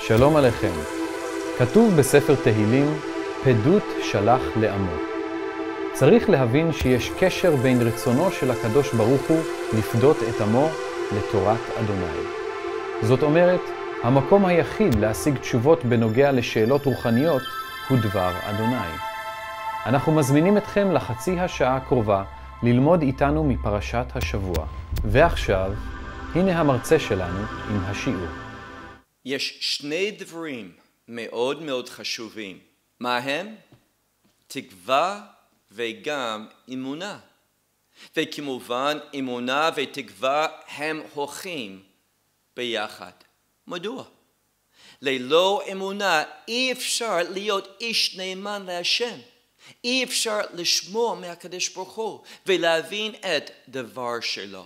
שלום עליכם. כתוב בספר תהילים, פדות שלח לעמו. צריך להבין שיש קשר בין רצונו של הקדוש ברוך הוא לפדות את עמו לתורת אדוני. זאת אומרת, המקום היחיד להשיג תשובות בנוגע לשאלות רוחניות הוא דבר אדוני. אנחנו מזמינים אתכם לחצי השעה הקרובה ללמוד איתנו מפרשת השבוע. ועכשיו, הנה המרצה שלנו עם השיעור. יש שני דברים מאוד מאוד חשובים. מה הם? תקווה וגם אמונה. וכמובן אמונה ותקווה הם הולכים ביחד. מדוע? ללא אמונה אי אפשר להיות איש נאמן להשם. אי אפשר לשמוע מהקדוש ברוך הוא ולהבין את דבר שלו.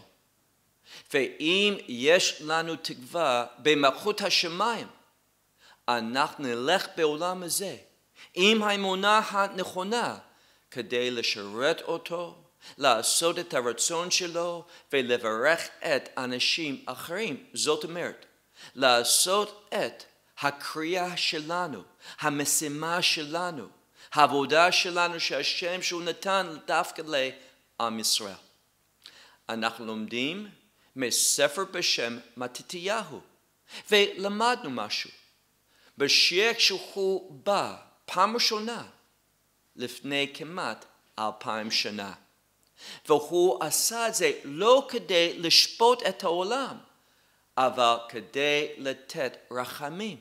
ואם יש לנו תקווה במלכות השמיים, אנחנו נלך בעולם הזה עם האמונה הנכונה כדי לשרת אותו, לעשות את הרצון שלו ולברך את אנשים אחרים. זאת אומרת, לעשות את הקריאה שלנו, המשימה שלנו, העבודה שלנו שהשם שהוא נתן דווקא לעם ישראל. אנחנו לומדים מספר בשם מתתיהו, ולמדנו משהו. בשיר שהוא בא פעם ראשונה לפני כמעט 2000 שנה. והוא עשה את זה לא כדי לשפוט את העולם, אבל כדי לתת רחמים.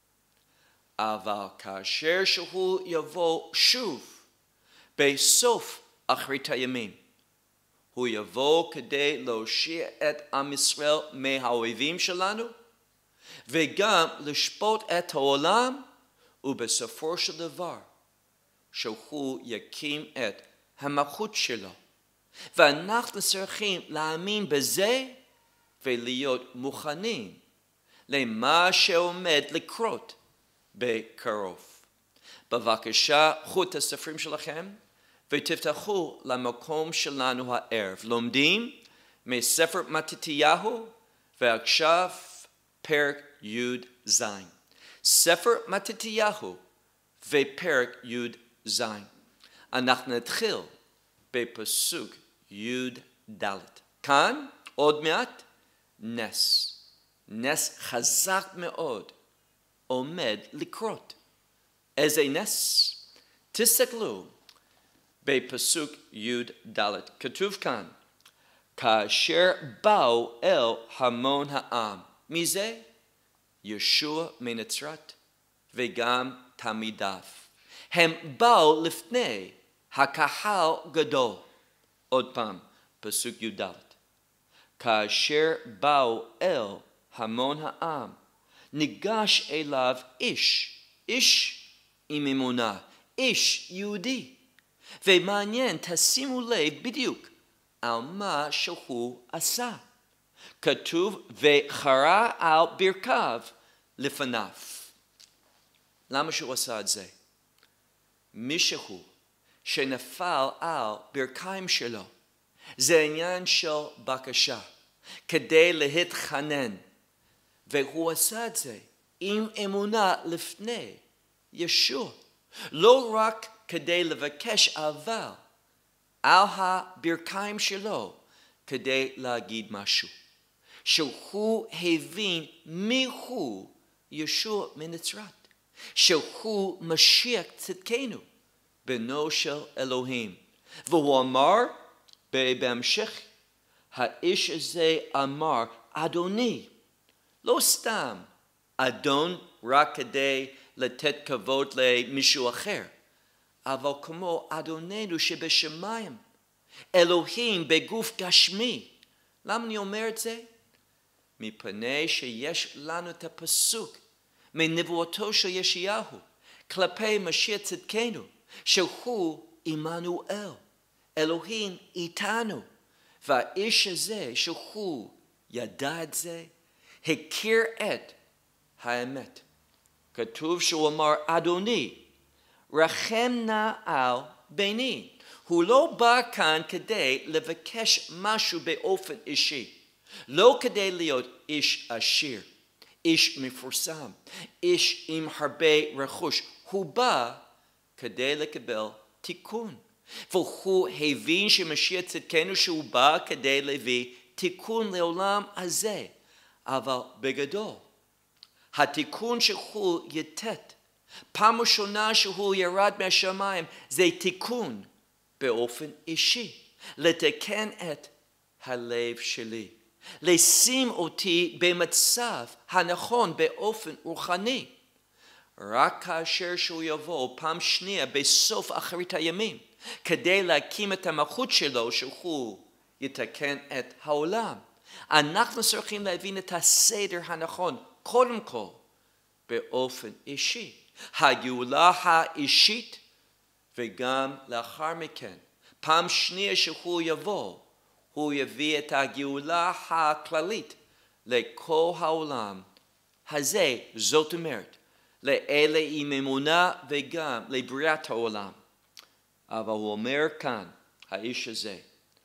אבל כאשר שהוא יבוא שוב בסוף אחרית הימים, הוא יבוא כדי להושיע את עם ישראל מהאויבים שלנו, וגם לשפוט את העולם, ובסופו של דבר, שהוא יקים את המלכות שלו. ואנחנו צריכים להאמין בזה, ולהיות מוכנים למה שעומד לקרות בקרוב. בבקשה, קחו את הספרים שלכם, ותפתחו למקום שלנו הערב. לומדים מספר מתתיהו, ועכשיו פרק י'-ז'. ספר מתתיהו ופרק י'-ז'. אנחנו נתחיל בפסוק י'-ד'. כאן עוד מעט נס. נס חזק מאוד עומד לקרות. איזה נס? תסתכלו בפסוק י'-ד'. כתוב כאן, כאשר באו אל המון העם. מי זה? ישוע מנצרת וגם תלמידיו. הם באו לפני הקהל גדול. עוד פעם, פסוק י'-ד'. כאשר באו אל המון העם, ניגש אליו איש עם אמונה, איש יהודי. ומעניין, תשימו לב בדיוק על מה שהוא עשה. כתוב, וחרה על ברכיו לפניו. למה שהוא עשה את זה? מישהו שנפל על ברכיים שלו, זה עניין של בקשה, כדי להתחנן. והוא עשה את זה עם אמונה לפני ישוע. לא רק כדי לבקש, אבל על הברכיים שלו כדי להגיד משהו. שהוא הבין מי הוא ישוע מנצרת. שהוא משיח צדקנו, בנו של אלוהים. והוא אמר בהמשך, האיש הזה אמר, אדוני. לא סתם אדון רק כדי לתת כבוד למישהו אחר, אבל כמו אדוננו שבשמיים, אלוהים בגוף גשמי. למה אני אומר את זה? מפני שיש לנו את הפסוק מנבואתו של ישעיהו כלפי משיח צדקנו, שהוא עמנואל, אלוהים איתנו. והאיש הזה שהוא ידע את זה, הכיר את האמת. כתוב שהוא אמר, אדוני, רחם נא על בני. הוא לא בא כאן כדי לבקש משהו באופן אישי. לא כדי להיות איש עשיר, איש מפורסם, איש עם הרבה רכוש. הוא בא כדי לקבל תיקון. והוא הבין שמשיח צדקנו שהוא בא כדי להביא תיקון לעולם הזה. אבל בגדול, התיקון שהוא יתת, פעם ראשונה שהוא ירד מהשמיים, זה תיקון באופן אישי. לתקן את הלב שלי. לשים אותי במצב הנכון באופן רוחני. רק כאשר שהוא יבוא פעם שנייה בסוף אחרית הימים, כדי להקים את המלכות שלו שהוא יתקן את העולם. אנחנו צריכים להבין את הסדר הנכון, קודם כל באופן אישי. הגאולה האישית וגם לאחר מכן, פעם שנייה שהוא יבוא, הוא יביא את הגאולה הכללית לכל העולם הזה, זאת אומרת, לאלה עם אמונה וגם לבריאת העולם. אבל הוא אומר כאן, האיש הזה,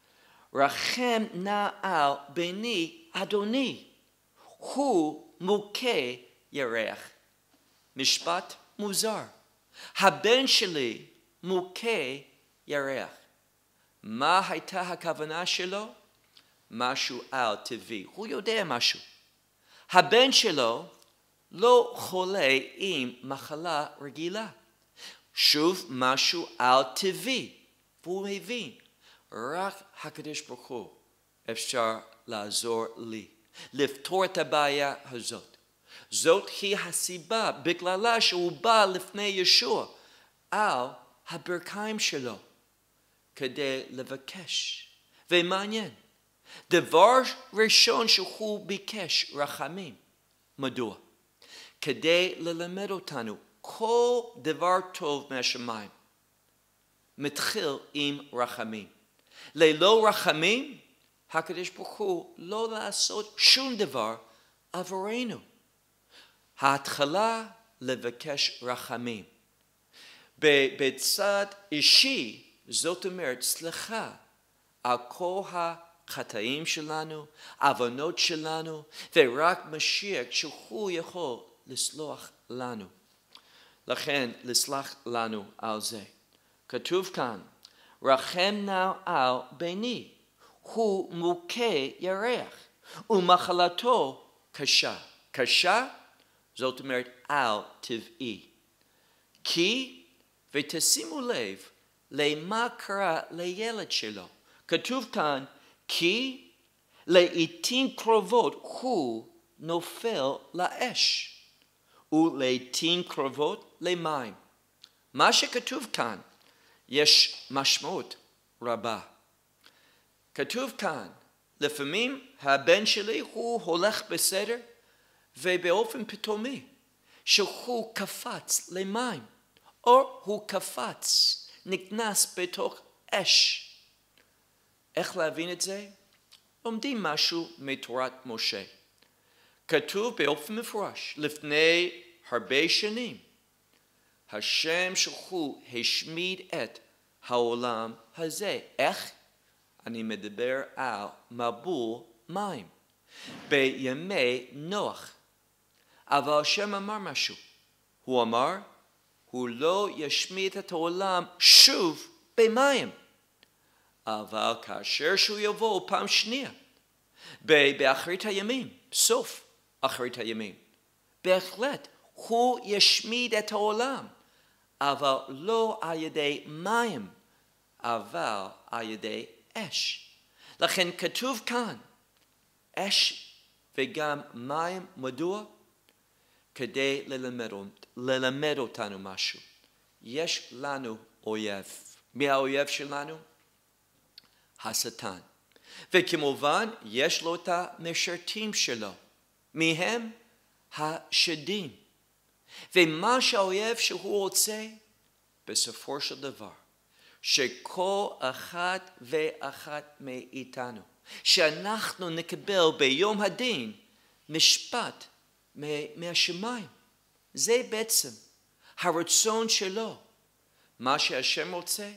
רחם נא על בני אדוני, הוא מוכה ירח. משפט מוזר. הבן שלי מוכה ירח. מה הייתה הכוונה שלו? משהו על טבעי. הוא יודע משהו. הבן שלו לא חולה עם מחלה רגילה. שוב משהו על טבעי. והוא הבין. רק הקדוש ברוך הוא אפשר לעזור לי. לפתור את הבעיה הזאת. זאת היא הסיבה בגללה שהוא בא לפני ישוע על הברכיים שלו. כדי לבקש. ומעניין. דבר ראשון שהוא ביקש רחמים. מדוע? כדי ללמד אותנו כל דבר טוב מהשמיים. מתחיל עם רחמים. ללא רחמים, הקדוש ברוך הוא לא לעשות שום דבר עבורנו. ההתחלה לבקש רחמים. בצד אישי, זאת אומרת, סליחה על כל החטאים שלנו, עוונות שלנו, ורק משיח שהוא יכול לסלוח לנו. לכן, לסלח לנו על זה. כתוב כאן, רחם נא על בני, הוא מוכה ירח, ומחלתו קשה. קשה, זאת אומרת, על טבעי. כי, ותשימו לב, למה קרה לילד שלו. כתוב כאן, כי לעתים קרובות הוא נופל לאש, ולעתים קרובות למים. מה שכתוב כאן, יש משמעות רבה. כתוב כאן, לפעמים הבן שלי הוא הולך בסדר, ובאופן פתאומי, שהוא קפץ למים, או הוא קפץ, נכנס בתוך אש. איך להבין את זה? לומדים משהו מתורת משה. כתוב באופן מפורש, לפני הרבה שנים, השם שהוא השמיד את העולם הזה. איך? אני מדבר על מבול מים. בימי נוח. אבל השם אמר משהו. הוא אמר, הוא לא ישמיד את העולם שוב במים. אבל כאשר שהוא יבוא פעם שנייה, באחרית הימים, סוף אחרית הימים, בהחלט הוא ישמיד את העולם, אבל לא על ידי מים, אבל על ידי אש. לכן כתוב כאן, אש וגם מים, מדוע? כדי ללמד אותנו משהו. יש לנו אויב. מי האויב שלנו? השטן. וכמובן, יש לו את המשרתים שלו. מי הם? השדים. ומה שהאויב שהוא רוצה, בסופו של דבר, שכל אחת ואחת מאיתנו, שאנחנו נקבל ביום הדין משפט מהשמיים. זה בעצם הרצון שלו. מה שהשם רוצה,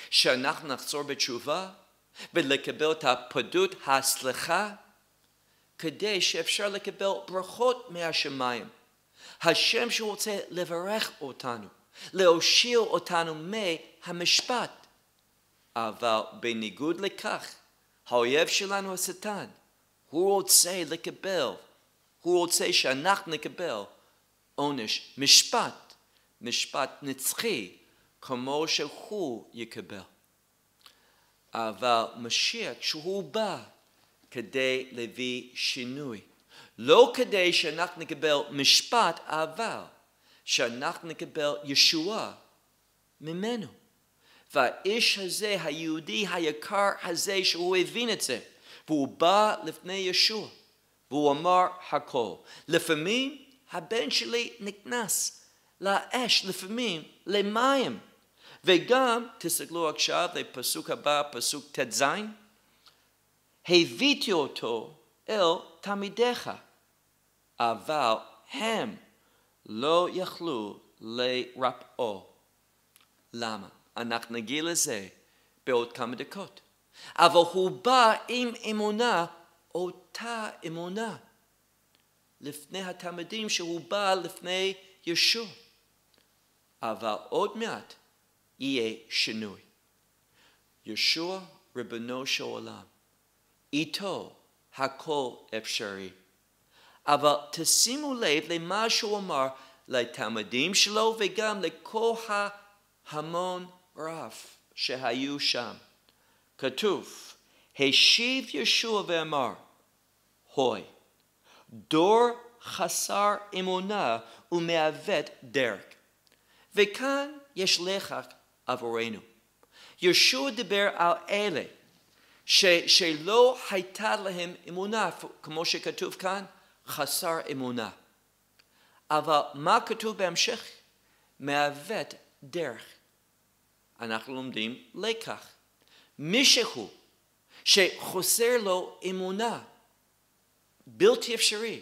שאנחנו נחזור בתשובה ולקבל את הפדות הסליחה, כדי שאפשר לקבל ברכות מהשמיים. השם שרוצה לברך אותנו, להושיע אותנו מהמשפט. אבל בניגוד לכך, האויב שלנו השטן, הוא רוצה לקבל, הוא רוצה שאנחנו נקבל עונש, משפט נצחי, כמו שהוא יקבל. אבל משיח, כשהוא בא כדי להביא שינוי, לא כדי שאנחנו נקבל משפט, אבל שאנחנו נקבל ישועה ממנו. והאיש הזה, היהודי היקר הזה, שהוא הבין את זה, והוא בא לפני ישוע, והוא אמר הכל. לפעמים הבן שלי נכנס לאש, לפעמים למים. וגם, תסתכלו עכשיו לפסוק הבא, פסוק ט"ז, הביאתי אותו אל תלמידיך, אבל הם לא יכלו לרפאו. למה? אנחנו נגיע לזה בעוד כמה דקות. אבל הוא בא עם אמונה, אותה אמונה, לפני התלמידים שהוא בא לפני ישוע. אבל עוד מעט יהיה שינוי. ישוע ריבונו של עולם, איתו הכל אפשרי. אבל תשימו לב למה שהוא אמר לתלמידים שלו וגם לכל ההמון רב שהיו שם. כתוב, השיב ישוע ואמר, הוי, דור חסר אמונה ומעוות דרך. וכאן יש לקח עבורנו. ישוע דיבר על אלה שלא הייתה להם אמונה, כמו שכתוב כאן, חסר אמונה. אבל מה כתוב בהמשך? מעוות דרך. אנחנו לומדים לקח. מישהו שחוסר לו אמונה, בלתי אפשרי,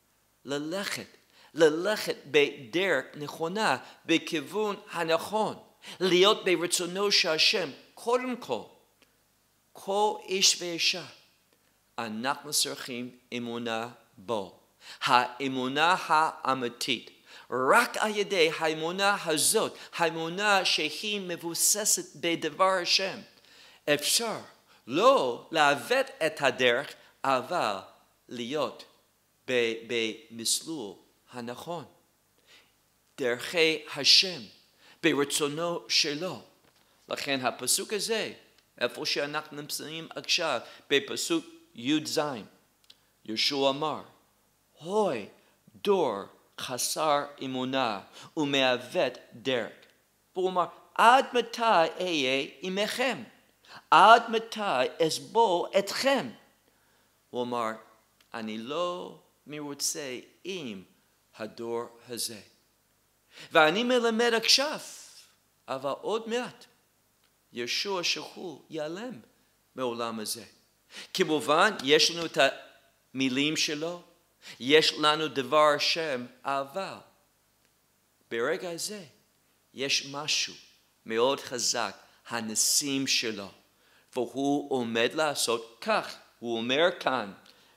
ללכת בדרך נכונה, בכיוון הנכון, להיות ברצונו של השם, קודם כל איש ואישה, אנחנו צריכים אמונה בו. האמונה האמיתית. רק על ידי האמונה הזאת, האמונה שהיא מבוססת בדבר השם, אפשר לא לעוות את הדרך, אבל להיות במסלול הנכון. דרכי השם, ברצונו שלו. לכן הפסוק הזה, איפה שאנחנו נמצאים עכשיו, בפסוק י"ז, ישוע אמר, הוי דור חסר אמונה ומעוות דרך. והוא אמר, עד מתי אהיה עמכם? עד מתי אסבול אתכם? הוא אמר, אני לא מרוצה עם הדור הזה. ואני מלמד עכשיו, אבל עוד מעט, ישוע שהוא ייעלם מעולם הזה. כמובן, יש לנו את המילים שלו, יש לנו דבר השם, אבל ברגע הזה יש משהו מאוד חזק, הניסים שלו, והוא עומד לעשות כך. הוא אומר כאן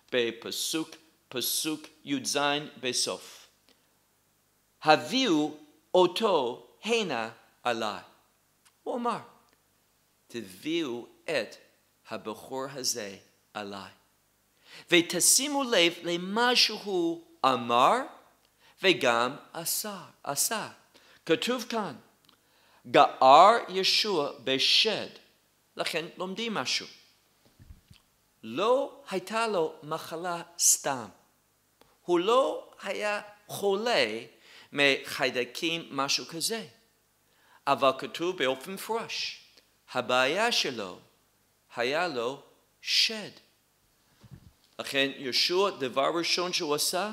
בפסוק י"ז בסוף, הביאו אותו הנה עליי. הוא אמר, תביאו את הבחור הזה עליי. ותשימו לב למה שהוא אמר וגם עשה. כתוב כאן, גער ישוע בשד. לכן לומדים משהו. לא הייתה לו מחלה סתם. הוא לא היה חולה מחיידקים, משהו כזה. אבל כתוב באופן מפורש, הבעיה שלו היה לו שד. לכן ישוע, דבר ראשון שהוא עשה,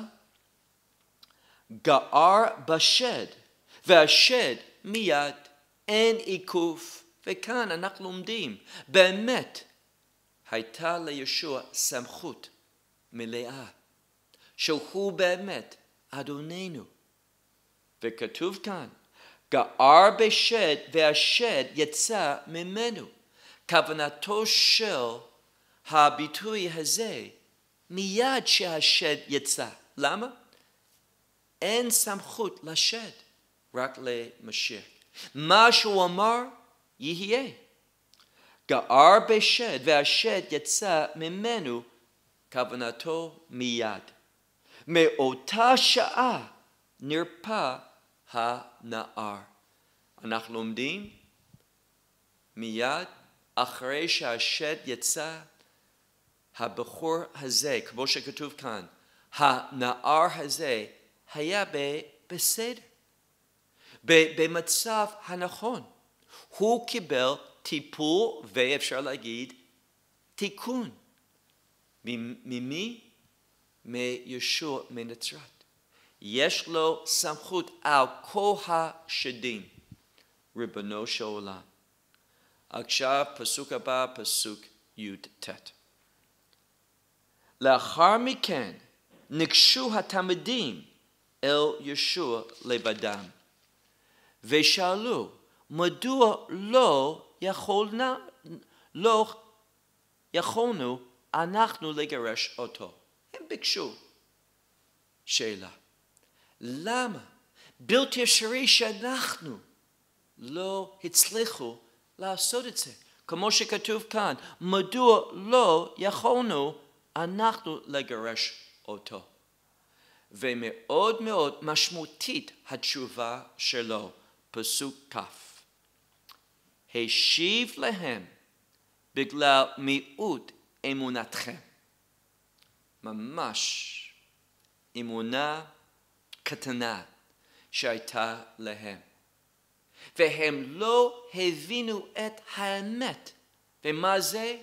גער בשד, והשד מיד אין עיכוב. וכאן אנחנו לומדים, באמת הייתה לישוע סמכות מלאה, שהוא באמת אדוננו. וכתוב כאן, גער בשד והשד יצא ממנו. כוונתו של הביטוי הזה מיד שהשד יצא. למה? אין סמכות לשד, רק למשיח. מה שהוא אמר, יהיה. גער בשד, והשד יצא ממנו, כוונתו מיד. מאותה שעה נרפא הנער. אנחנו לומדים מיד אחרי שהשד יצא, הבחור הזה, כמו שכתוב כאן, הנער הזה היה בסדר, במצב הנכון. הוא קיבל טיפול ואפשר להגיד תיקון. ממי? מישוע מנצרת. יש לו סמכות על כל השדים, ריבונו של עולם. עכשיו פסוק הבא, פסוק י"ט. לאחר מכן ניגשו התלמידים אל ישוע לבדם, ושאלו, מדוע לא יכולנו אנחנו לגרש אותו? הם ביקשו שאלה. למה? בלתי אפשרי שאנחנו לא הצליחו לעשות את זה. כמו שכתוב כאן, מדוע לא יכולנו אנחנו לגרש אותו? ומאוד מאוד משמעותית התשובה שלו, פסוק כ'. השיב להם בגלל מיעוט אמונתכם. ממש אמונה קטנה שהייתה להם. והם לא הבינו את האמת. ומה זה?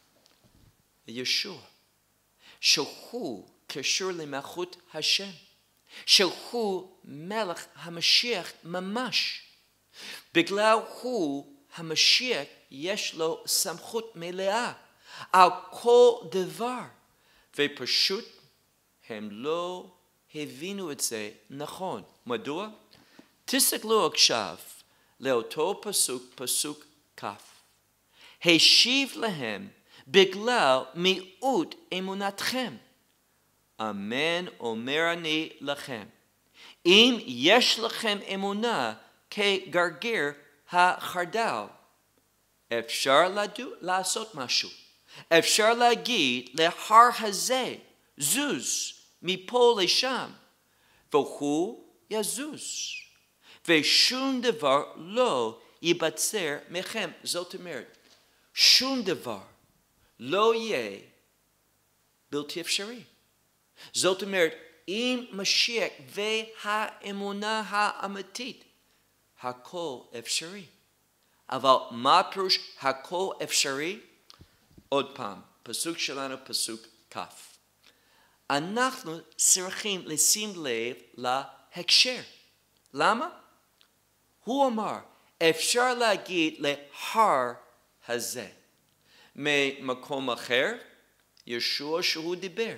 ישוע. שהוא קשור למלכות השם. שהוא מלך המשיח ממש. בגלל הוא המשיח יש לו סמכות מלאה על כל דבר. ופשוט הם לא הבינו את זה נכון. מדוע? תסתכלו עכשיו לאותו פסוק, פסוק כ'. השיב להם בגלל מיעוט אמונתכם. אמן אומר אני לכם, אם יש לכם אמונה כגרגר החרדל, אפשר לעשות משהו. אפשר להגיד להר הזה, זוז מפה לשם, והוא יזוז. ושום דבר לא ייבצר מכם. זאת אומרת, שום דבר לא יהיה בלתי אפשרי. זאת אומרת, אם משיח והאמונה האמיתית, הכל אפשרי. אבל מה פירוש הכל אפשרי? עוד פעם, פסוק שלנו, פסוק כ'. אנחנו צריכים לשים לב להקשר. למה? הוא אמר, אפשר להגיד להר הזה. ממקום אחר, ישוע שהוא דיבר.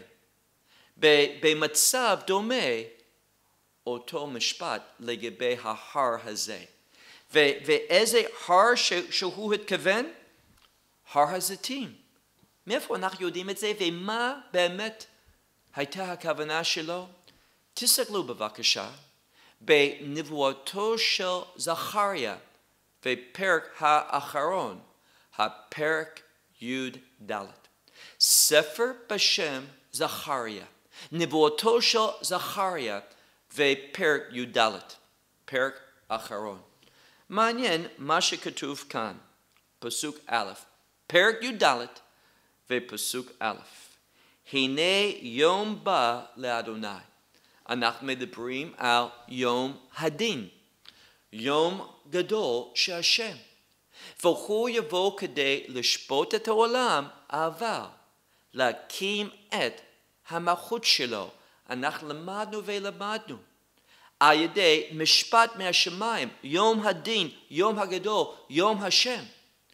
במצב דומה, אותו משפט לגבי ההר הזה. ואיזה הר שהוא התכוון? הר הזיתים. מאיפה אנחנו יודעים את זה? ומה באמת הייתה הכוונה שלו? תסתכלו בבקשה בנבואתו של זכריה בפרק האחרון, הפרק י"ד. ספר בשם זכריה. נבואתו של זכריה בפרק י"ד, פרק אחרון. מעניין מה שכתוב כאן, פסוק א', פרק י"ד ופסוק א'. הנה יום בא לאדוני. אנחנו מדברים על יום הדין, יום גדול של השם. והוא יבוא כדי לשפוט את העולם, אבל להקים את המלכות שלו. אנחנו למדנו ולמדנו. על ידי משפט מהשמיים, יום הדין, יום הגדול, יום השם.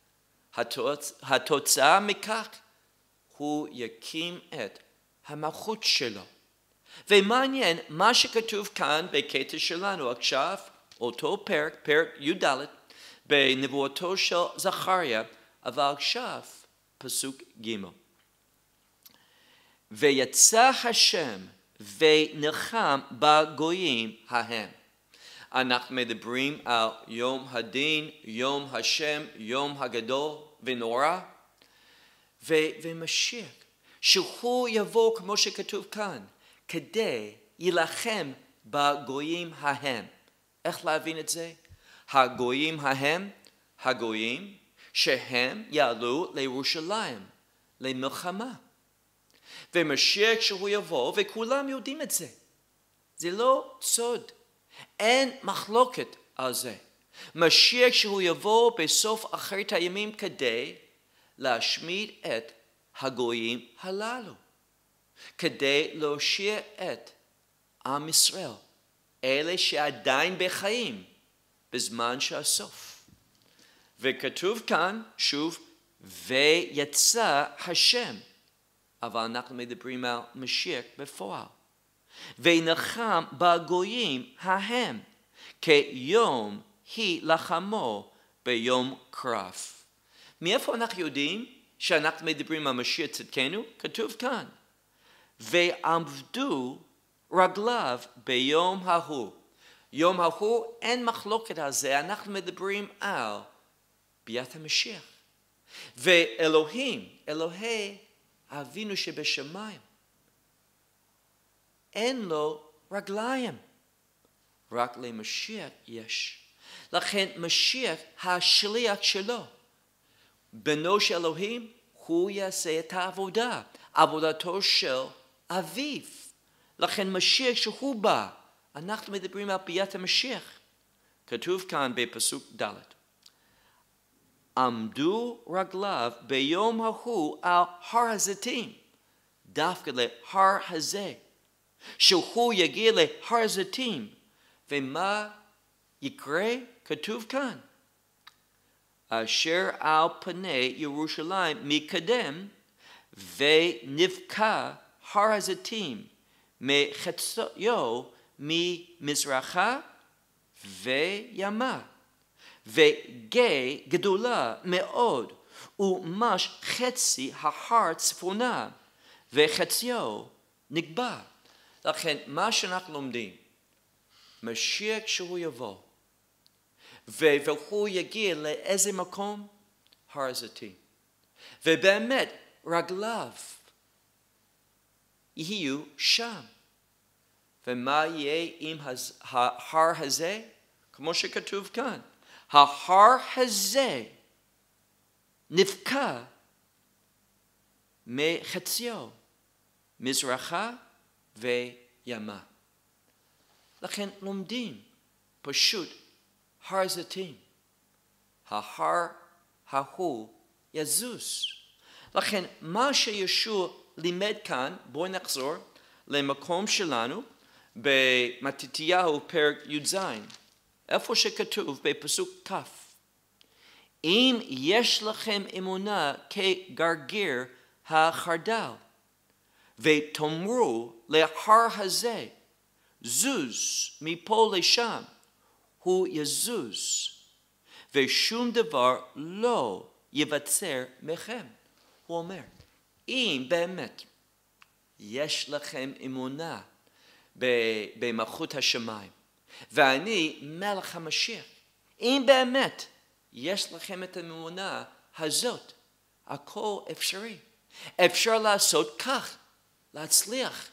התוצאה מכך, הוא יקים את המלכות שלו. ומעניין מה שכתוב כאן בקטע שלנו עכשיו, אותו פרק, פרק י"ד, בנבואתו של זכריה, אבל עכשיו פסוק ג'. ויצא השם ונלחם בגויים ההם. אנחנו מדברים על יום הדין, יום השם, יום הגדול ונורא. ומשיח, שהוא יבוא כמו שכתוב כאן, כדי יילחם בגויים ההם. איך להבין את זה? הגויים ההם, הגויים שהם יעלו לירושלים, למלחמה. ומשיח שהוא יבוא, וכולם יודעים את זה. זה לא סוד. אין מחלוקת על זה. משיח שהוא יבוא בסוף אחרית הימים כדי להשמיד את הגויים הללו. כדי להושיע את עם ישראל. אלה שעדיין בחיים בזמן שהסוף. וכתוב כאן שוב, ויצא השם. אבל אנחנו מדברים על משיח בפועל. ונלחם בגויים ההם, כיום היא לחמו ביום קרב. מאיפה אנחנו יודעים שאנחנו מדברים על משיח צדקנו? כתוב כאן. ועמדו רגליו ביום ההוא. יום ההוא אין מחלוקת על זה, אנחנו מדברים על ביאת המשיח. ואלוהים, אלוהי אבינו שבשמיים, אין לו רגליים, רק למשיח יש. לכן משיח השליח שלו, בנו של אלוהים, הוא יעשה את העבודה, עבודתו של אביו. לכן משיח שהוא בא, אנחנו מדברים על ביאת המשיח. כתוב כאן בפסוק ד' עמדו רגליו ביום ההוא על הר הזיתים, דווקא להר הזה, שהוא יגיע להר הזיתים, ומה יקרה? כתוב כאן, אשר על פני ירושלים מקדם, ונבקע הר הזיתים מחציו ממזרחה וימה. וגיא גדולה מאוד, ומש חצי ההר צפונה, וחציו נקבע. לכן מה שאנחנו לומדים, משיח שהוא יבוא, והוא יגיע לאיזה מקום? הר הזיתים. ובאמת רגליו יהיו שם. ומה יהיה עם ההר הזה? כמו שכתוב כאן. ההר הזה נבקע מחציו, מזרחה וימה. לכן לומדים פשוט הר זיתים. ההר ההוא יזוז. לכן מה שישוע לימד כאן, בואו נחזור למקום שלנו במתתיהו פרק י"ז. איפה שכתוב בפסוק כ' אם יש לכם אמונה כגרגיר החרדל ותאמרו להר הזה זוז מפה לשם, הוא יזוז ושום דבר לא יבצר מכם. הוא אומר, אם באמת יש לכם אמונה במלכות השמיים ואני מלך המשיח, אם באמת יש לכם את האמונה הזאת, הכל אפשרי. אפשר לעשות כך, להצליח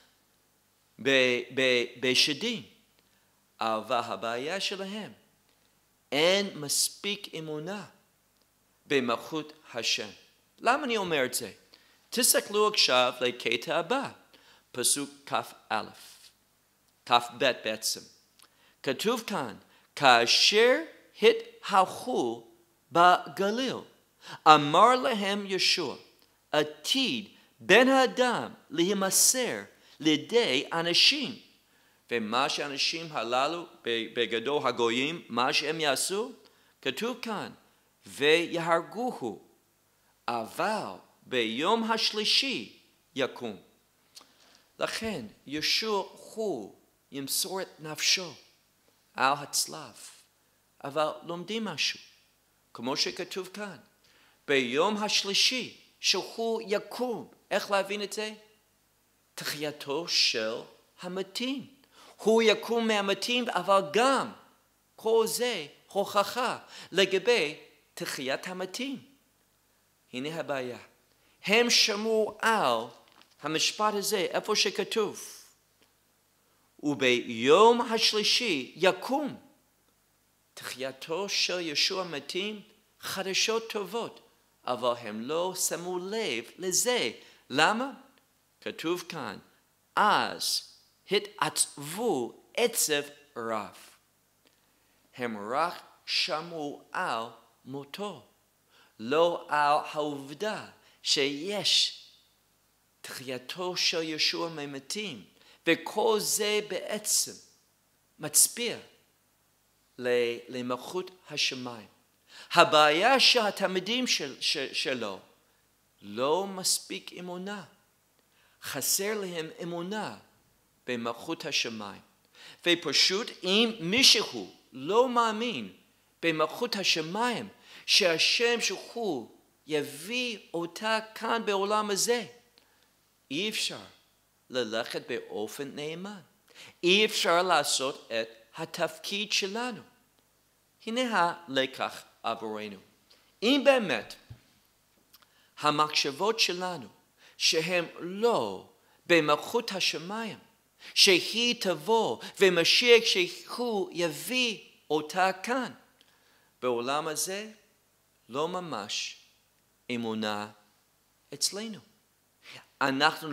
בשדים. אבל הבעיה שלהם, אין מספיק אמונה במלכות השם. למה אני אומר את זה? תסתכלו עכשיו לקטע הבא, פסוק כ"א, כ"ב בעצם. כתוב כאן, כאשר התהלכו בגליל, אמר להם ישוע, עתיד בן האדם להימסר לידי אנשים. ומה שאנשים הללו, בגדול הגויים, מה שהם יעשו, כתוב כאן, ויהרגוהו, אבל ביום השלישי יקום. לכן ישוע הוא ימסור את נפשו על הצלב. אבל לומדים משהו, כמו שכתוב כאן, ביום השלישי שהוא יקום. איך להבין את זה? תחייתו של המתים. הוא יקום מהמתים, אבל גם כל זה הוכחה לגבי תחיית המתים. הנה הבעיה. הם שמעו על המשפט הזה, איפה שכתוב, וביום השלישי יקום. תחייתו של ישוע המתים חדשות טובות, אבל הם לא שמו לב לזה. למה? כתוב כאן, אז התעצבו עצב רב. הם רק שמעו על מותו, לא על העובדה שיש תחייתו של ישוע מהמתים, וכל זה בעצם מצביע למלכות השמיים. הבעיה שהתלמידים שלו לא מספיק אמונה. חסר להם אמונה במלכות השמיים. ופשוט אם מישהו לא מאמין במלכות השמיים, שהשם שהוא יביא אותה כאן בעולם הזה, אי אפשר ללכת באופן נאמן. אי אפשר לעשות את התפקיד שלנו. הנה הלקח עבורנו. אם באמת המחשבות שלנו שהם לא במלכות השמיים, שהיא תבוא ומשיח שהוא יביא אותה כאן, בעולם הזה לא ממש אמונה אצלנו. אנחנו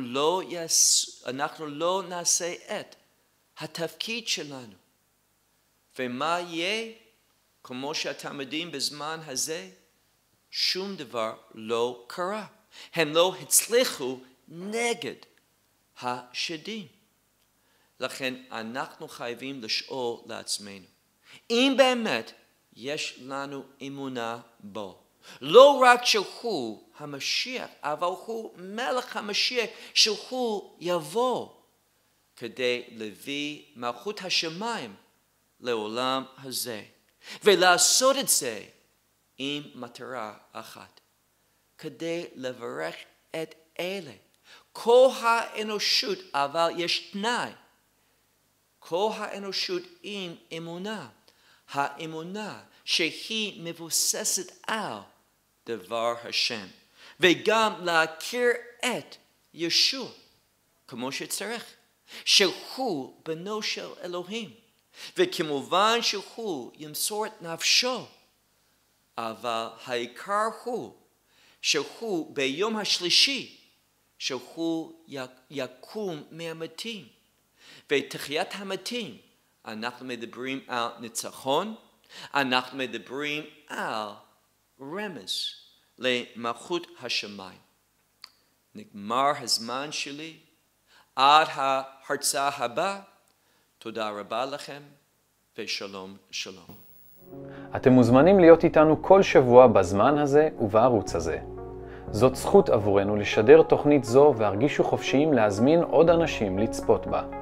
לא נעשה את התפקיד שלנו. ומה יהיה? כמו שהתלמידים בזמן הזה, שום דבר לא קרה. הם לא הצליחו נגד השדים. לכן אנחנו חייבים לשאול לעצמנו, אם באמת יש לנו אמונה בו, לא רק שהוא המשיח, אבל הוא מלך המשיח, שהוא יבוא כדי להביא מלכות השמיים לעולם הזה, ולעשות את זה עם מטרה אחת, כדי לברך את אלה. כל האנושות, אבל יש תנאי, כל האנושות עם אמונה, האמונה שהיא מבוססת על דבר השם, וגם להכיר את ישוע כמו שצריך, שהוא בנו של אלוהים, וכמובן שהוא ימסור את נפשו, אבל העיקר הוא שהוא ביום השלישי שהוא יקום מהמתים. ותחיית המתים, אנחנו מדברים על ניצחון, אנחנו מדברים על רמז למלכות השמיים. נגמר הזמן שלי, עד ההרצאה הבאה. תודה רבה לכם ושלום שלום. אתם מוזמנים להיות איתנו כל שבוע בזמן הזה ובערוץ הזה. זאת זכות עבורנו לשדר תוכנית זו והרגישו חופשיים להזמין עוד אנשים לצפות בה.